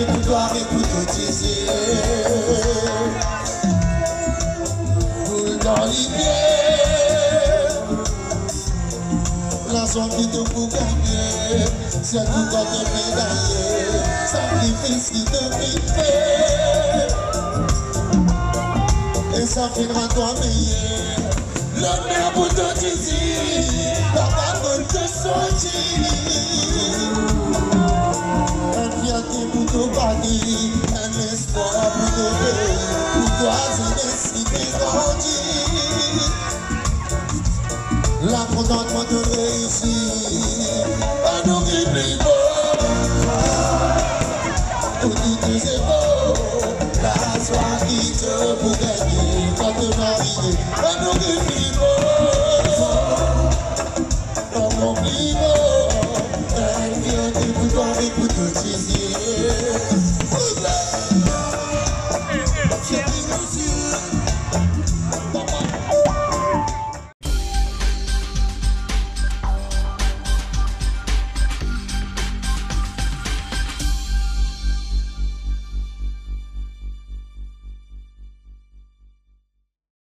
pour toi et pour te teaser. Boule dans les pieds. La somme qui te pour gagner, c'est tout quand te médailler. Sacrifice qui te fait. Et ça finira toi meilleur. L'honneur pour te teaser. La parole te sortir. Un fierté pour te bâtir. Un espoir pour te faire. Pour toi c'est qui t'est grandi. La contentement de réussir. Un nous qui plus beau. Tout dit que c'est beau. La soie qui te pour gagner. Quand te marier. Un nous qui plus beau. Un mon plus beau. Un fierté pour toi et pour te teaser. Fierté nous sur